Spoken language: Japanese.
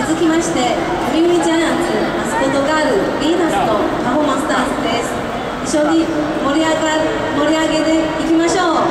続きまして、読売ジャイアンツマスコットガール、ヴィーナスのパフォーマンスダンスです。一緒に盛り上げていきましょう。